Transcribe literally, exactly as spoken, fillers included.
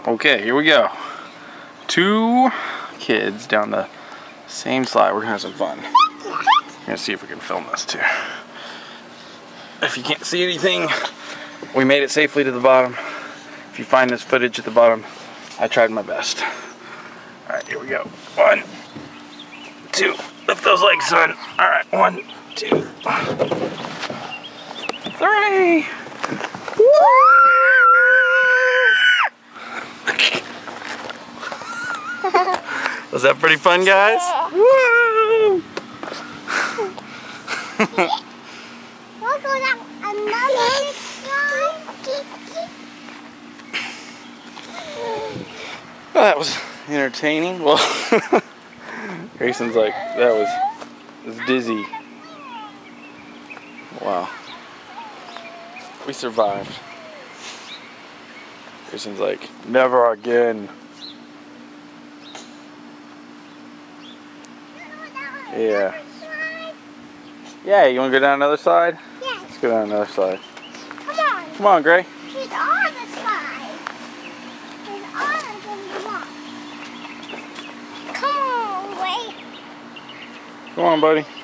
Okay, here we go. Two kids down the same slide. We're gonna have some fun. We're gonna see if we can film this too. If you can't see anything, we made it safely to the bottom. If you find this footage at the bottom, I tried my best. Alright, here we go. One, two. Lift those legs, son. Alright, one, two, three. Was that pretty fun, guys? Woo! We'll go down another slide. Well, that was entertaining. Well, Grayson's like, that was, was dizzy. Wow. We survived. Grayson's like, never again. Yeah. Yeah, you want to go down another side? Yes. Let's go down another side. Come on. Come on, Gray. She's on the slide. She's on the slide. Come on, wait. Come on, buddy.